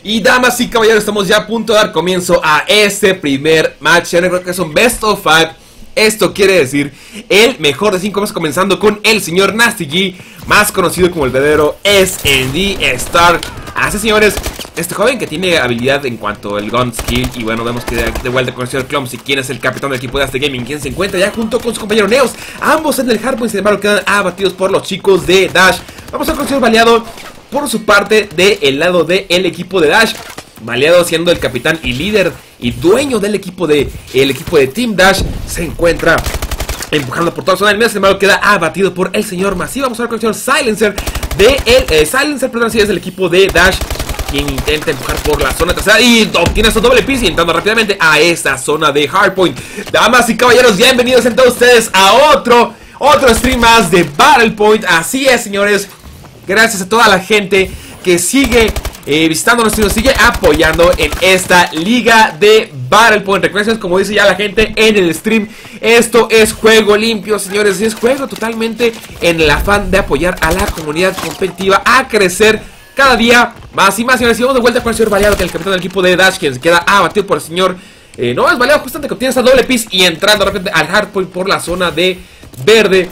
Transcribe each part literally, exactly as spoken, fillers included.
Y damas y caballeros, estamos ya a punto de dar comienzo a este primer match. Yo creo que es un best of five. Esto quiere decir el mejor de cinco, comenzando con el señor Nasty G, más conocido como el verdadero S N D Star. Así, señores, este joven que tiene habilidad en cuanto al gun skill. Y bueno, vemos que de, de vuelta con el señor Clumsy, quien es el capitán del equipo de Aste Gaming, quien se encuentra ya junto con su compañero Neos, ambos en el hardpoint. Sin embargo, quedan abatidos por los chicos de Dash. Vamos a ver con el señor Baleado por su parte del lado del equipo de Dash. Baleado, siendo el capitán y líder y dueño del equipo de el equipo de Team Dash, se encuentra empujando por toda la zona del medio. Sin embargo, queda abatido por el señor Masivo. Vamos a ver con el señor Silencer de el eh, Silencer, perdón, si es del equipo de Dash, quien intenta empujar por la zona trasera y obtiene su doble piece, entrando rápidamente a esta zona de hardpoint. Damas y caballeros, bienvenidos a todos ustedes a otro otro stream más de Battle Point. Así es, señores, gracias a toda la gente que sigue Eh, visitándonos y nos sigue apoyando en esta liga de Battle Point. Recuerden, como dice ya la gente en el stream, esto es juego limpio, señores. Es juego totalmente en el afán de apoyar a la comunidad competitiva a crecer cada día más y más, señores. Y vamos de vuelta con el señor Baleado, que es el capitán del equipo de Dash, quien se queda abatido por el señor eh, no es Baleado, justamente que obtiene esa doble piece y entrando de repente al hardpoint por la zona de verde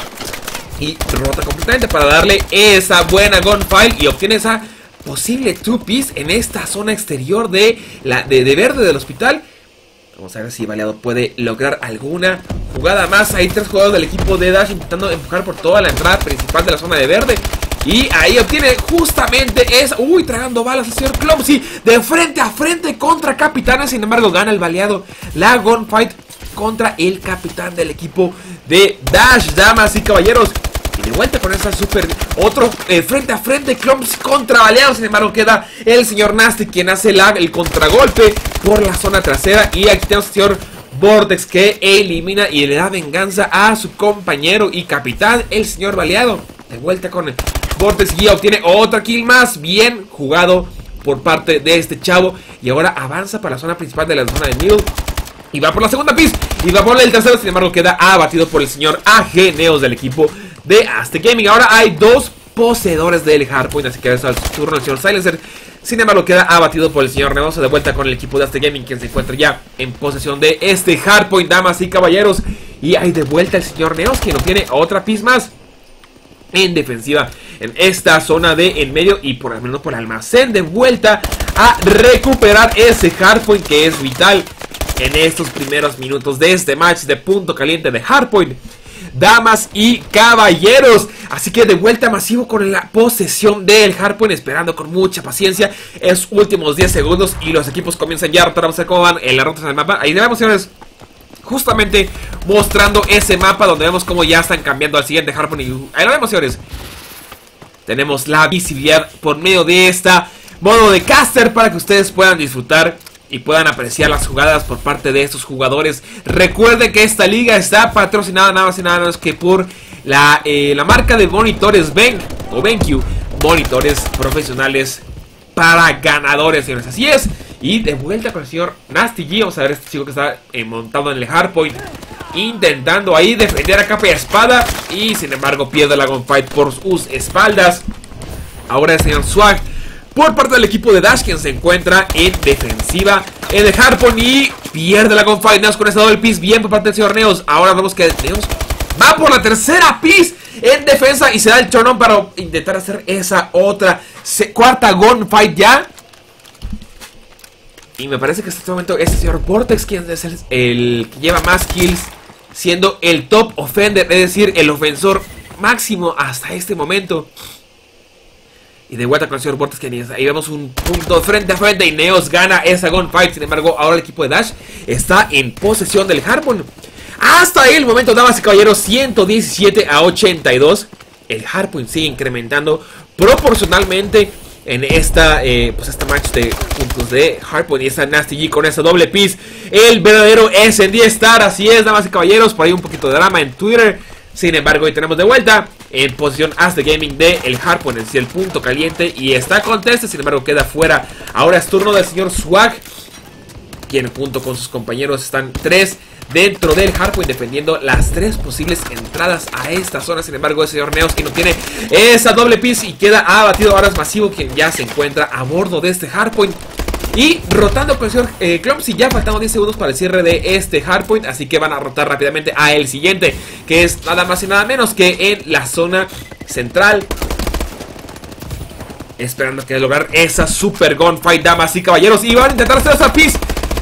y rota completamente para darle esa buena gunfight y obtiene esa posible two piece en esta zona exterior de, la, de, de verde del hospital. Vamos a ver si Baleado puede lograr alguna jugada más. Hay tres jugadores del equipo de Dash intentando empujar por toda la entrada principal de la zona de verde. Y ahí obtiene justamente esa... Uy, tragando balas el señor Clumsy de frente a frente contra Capitana. Sin embargo, gana el Baleado la gunfight contra el capitán del equipo de Dash. Damas y caballeros, y de vuelta con esa super... Otro eh, frente a frente, Clumsy contra Baleado. Sin embargo, queda el señor Nasty, quien hace la, el contragolpe por la zona trasera. Y aquí tenemos al señor Vortex, que elimina y le da venganza a su compañero y capitán, el señor Baleado. De vuelta con el Vortex y obtiene otra kill más. Bien jugado por parte de este chavo. Y ahora avanza para la zona principal de la zona de Middle. Y va por la segunda piece. Y va por el tercero. Sin embargo, queda abatido por el señor A G Neos del equipo de Aste Gaming. Ahora hay dos poseedores del hardpoint, así que es al turno del señor Silencer. Sin embargo, queda abatido por el señor Neoso. De vuelta con el equipo de Aste Gaming, quien se encuentra ya en posesión de este hardpoint, damas y caballeros. Y hay de vuelta el señor Neos, quien obtiene otra piece más en defensiva en esta zona de en medio y por al menos por el almacén. De vuelta a recuperar ese hardpoint que es vital en estos primeros minutos de este match de punto caliente de hardpoint, damas y caballeros. Así que de vuelta Masivo con la posesión del hardpoint, esperando con mucha paciencia esos últimos diez segundos. Y los equipos comienzan ya a rotar. Vamos a ver cómo van en las rutas del mapa. Ahí vemos, señores, justamente mostrando ese mapa donde vemos cómo ya están cambiando al siguiente hardpoint. Y ahí lo vemos, señores. Tenemos la visibilidad por medio de esta modo de caster para que ustedes puedan disfrutar y puedan apreciar las jugadas por parte de estos jugadores. Recuerden que esta liga está patrocinada nada más y nada menos que por la, eh, la marca de monitores Ben o BenQ, monitores profesionales para ganadores, señores. Así es. Y de vuelta con el señor Nasty G. Vamos a ver este chico que está eh, montado en el hardpoint, intentando ahí defender a capa y espada. Y sin embargo pierde la gunfight por sus espaldas. Ahora el señor Swag por parte del equipo de Dash, quien se encuentra en defensiva en el hardpoint y pierde la gunfight. Neos con esa doble piece, bien por parte del señor Neos. Ahora vemos que Neos va por la tercera piece en defensa y se da el turn on para intentar hacer esa otra cuarta gunfight ya. Y me parece que en este momento es el señor Vortex quien es el, el que lleva más kills, siendo el top offender, es decir, el ofensor máximo hasta este momento. Y de vuelta con el señor Vortex, que ahí vemos un punto frente a frente y Neos gana esa gunfight. Sin embargo, ahora el equipo de Dash está en posesión del hardpoint. Hasta ahí el momento, damas y caballeros, ciento diecisiete a ochenta y dos. El hardpoint sigue incrementando proporcionalmente en esta, eh, pues esta match de puntos de hardpoint. Y esta Nasty G con esa doble piece, el verdadero S N D Star. Así es, damas y caballeros, por ahí un poquito de drama en Twitter. Sin embargo, hoy tenemos de vuelta en posición Aste Gaming de el hardpoint, en sí el punto caliente, y está conteste. Sin embargo, queda fuera. Ahora es turno del señor Swag, quien junto con sus compañeros están tres dentro del hardpoint defendiendo las tres posibles entradas a esta zona. Sin embargo, el señor Neos, quien no tiene esa doble piece y queda abatido. Ahora es Masivo, quien ya se encuentra a bordo de este hardpoint. Y rotando con el señor eh, Clumsy, ya faltando diez segundos para el cierre de este hardpoint. Así que van a rotar rápidamente a el siguiente, que es nada más y nada menos que en la zona central, esperando que lograr esa super gunfight, damas y caballeros. Y van a intentar hacer esa piece.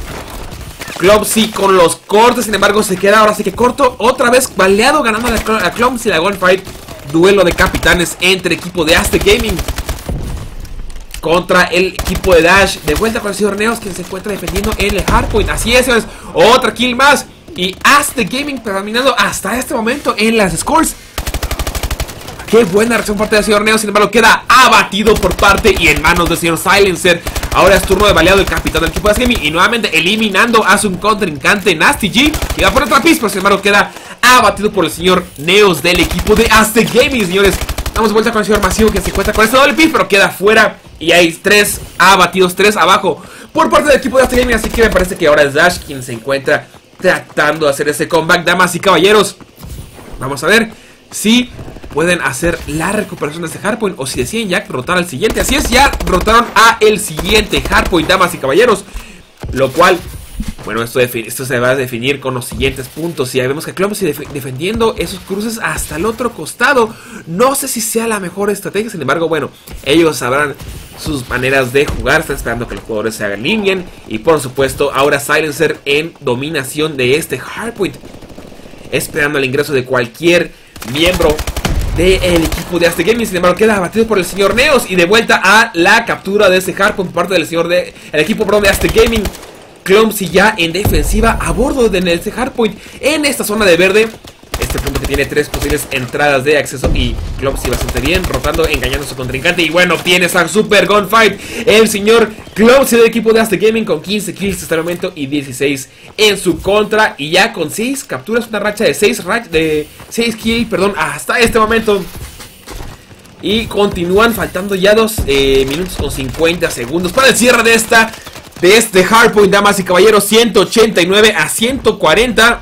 Clumsy con los cortes, sin embargo se queda ahora sí que corto. Otra vez baleado, ganando a Clumsy la gunfight. Duelo de capitanes entre equipo de Aztec Gaming contra el equipo de Dash. De vuelta con el señor Neos, quien se encuentra defendiendo en el hardpoint. Así es, señores, otra kill más. Y Aztec Gaming predominando hasta este momento en las scores. Qué buena reacción por parte del señor Neo. Sin embargo queda abatido por parte y en manos del señor Silencer. Ahora es turno de baleado del capitán del equipo de Aztec Gaming, y nuevamente eliminando a su contrincante Nasty G, y va por otra pista, pero sin embargo queda abatido por el señor Neos del equipo de Aztec Gaming, señores. Vamos de vuelta con el señor Masivo, que se encuentra con este doble pis, pero queda fuera. Y hay tres abatidos, tres abajo por parte del equipo de Aztec Gaming. Así que me parece que ahora es Dash quien se encuentra tratando de hacer ese comeback, damas y caballeros. Vamos a ver si pueden hacer la recuperación de este hardpoint o si deciden ya rotar al siguiente. Así es, ya rotaron a el siguiente hardpoint, damas y caballeros. Lo cual, bueno, esto, esto se va a definir con los siguientes puntos. Y ya vemos que Clumsy def defendiendo esos cruces hasta el otro costado. No sé si sea la mejor estrategia, sin embargo, bueno, ellos sabrán sus maneras de jugar. Están esperando que los jugadores se alineen. Y por supuesto, ahora Silencer en dominación de este hardpoint, esperando el ingreso de cualquier miembro del equipo de Aztec Gaming. Sin embargo queda abatido por el señor Neos. Y de vuelta a la captura de ese hardpoint por parte del señor de el equipo pro de Aztec Gaming. Clumsy ya en defensiva a bordo de este hardpoint en esta zona de verde. Este punto que tiene tres posibles entradas de acceso. Y Clumsy bastante bien, rotando, engañando a su contrincante. Y bueno, tiene esa super gunfight el señor Clumsy del equipo de Aztec Gaming, con quince kills hasta el momento y dieciséis en su contra. Y ya con seis capturas, una racha de seis, de seis kills, perdón, hasta este momento. Y continúan faltando ya dos eh, minutos con cincuenta segundos para el cierre de esta de este hardpoint, damas y caballeros. Ciento ochenta y nueve a ciento cuarenta,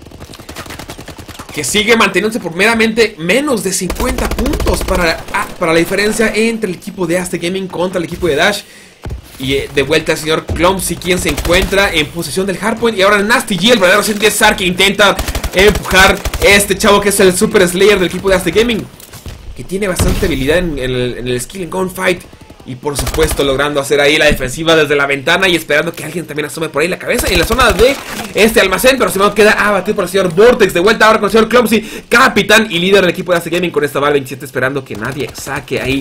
que sigue manteniéndose por meramente menos de cincuenta puntos para, para la diferencia entre el equipo de Aztec Gaming contra el equipo de Dash. Y eh, de vuelta el señor Clumsy, quien se encuentra en posesión del hardpoint. Y ahora Nasty G, el verdadero Sentinel Sar, que intenta empujar este chavo que es el Super Slayer del equipo de Aztec Gaming, que tiene bastante habilidad en, en, el, en el skill en gunfight. Y por supuesto logrando hacer ahí la defensiva desde la ventana y esperando que alguien también asome por ahí la cabeza en la zona de este almacén. Pero se me queda abatido por el señor Vortex. De vuelta ahora con el señor Clumsy, capitán y líder del equipo de Aztec Gaming, con esta bala veintisiete, esperando que nadie saque ahí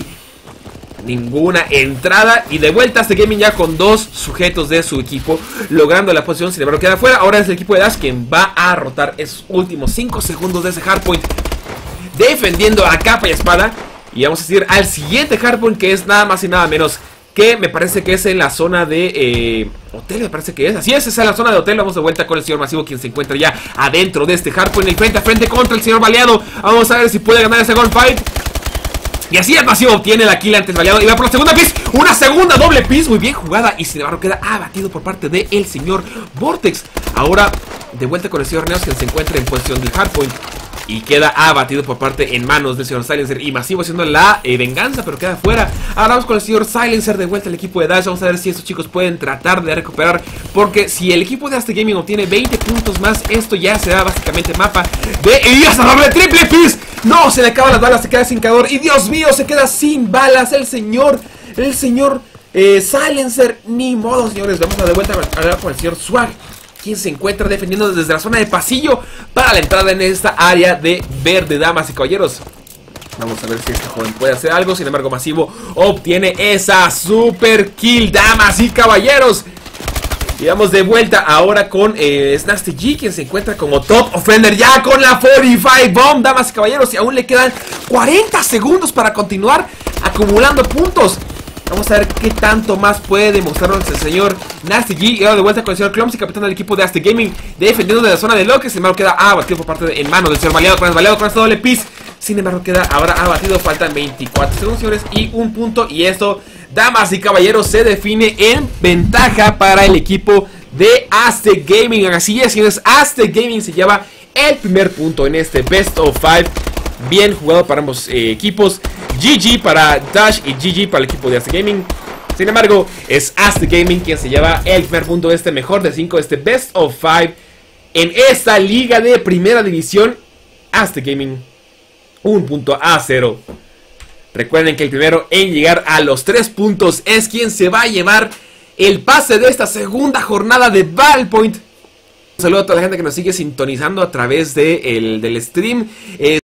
ninguna entrada. Y de vuelta Aztec Gaming ya con dos sujetos de su equipo logrando la posición. Sin embargo queda fuera. Ahora es el equipo de Dash quien va a rotar esos últimos cinco segundos de ese hardpoint, defendiendo a capa y espada. Y vamos a seguir al siguiente hardpoint, que es nada más y nada menos que, me parece que es en la zona de eh, hotel, me parece que es. Así es, es en la zona de hotel. Vamos de vuelta con el señor Masivo, quien se encuentra ya adentro de este hardpoint, en frente a frente contra el señor Baleado. Vamos a ver si puede ganar ese gunfight. Y así el Masivo obtiene la kill antes Baleado y va por la segunda piece. Una segunda doble piece, muy bien jugada. Y sin embargo queda abatido por parte del señor Vortex. Ahora de vuelta con el señor Neos, quien se encuentra en posición del hardpoint, y queda abatido por parte en manos del señor Silencer. Y Masivo haciendo la eh, venganza, pero queda fuera. Ahora vamos con el señor Silencer de vuelta al equipo de Dash. Vamos a ver si estos chicos pueden tratar de recuperar, porque si el equipo de Aztec Gaming obtiene veinte puntos más, esto ya será básicamente mapa de... ¡Y hasta doble triple piece! No, se le acaban las balas, se queda sin cargador. Y Dios mío, se queda sin balas el señor El señor eh, Silencer. Ni modo, señores. Vamos a de vuelta a hablar con el señor Swag, quien se encuentra defendiendo desde la zona de pasillo para la entrada en esta área de verde, damas y caballeros. Vamos a ver si este joven puede hacer algo. Sin embargo, Masivo obtiene esa super kill, damas y caballeros. Y vamos de vuelta ahora con eh, Nasty G, quien se encuentra como top offender ya con la cuarenta y cinco bomb, damas y caballeros. Y aún le quedan cuarenta segundos para continuar acumulando puntos. Vamos a ver qué tanto más puede demostrarnos el señor Nasty G. Y ahora de vuelta con el señor Clumsy, capitán del equipo de Aztec Gaming, defendiendo de la zona de bloques. Sin embargo queda abatido por parte de, en manos del señor Baleado, con el Baleado con este doble piece. Sin embargo queda ahora abatido. Faltan veinticuatro segundos, señores, y un punto. Y esto, damas y caballeros, se define en ventaja para el equipo de Aztec Gaming. Así es, señores, Aztec Gaming se lleva el primer punto en este Best of five. Bien jugado para ambos eh, equipos. G G para Dash y G G para el equipo de Aztec Gaming. Sin embargo, es Aztec Gaming quien se lleva el primer punto de este mejor de cinco, este Best of five en esta liga de primera división. Aztec Gaming, un punto a cero. Recuerden que el primero en llegar a los tres puntos es quien se va a llevar el pase de esta segunda jornada de Battle Point. Un saludo a toda la gente que nos sigue sintonizando a través de el, del stream. Eh,